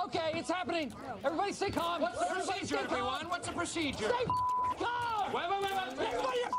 Okay, it's happening. Everybody stay calm. What's the procedure, everyone? What's the procedure? Stay calm. Wait. Everybody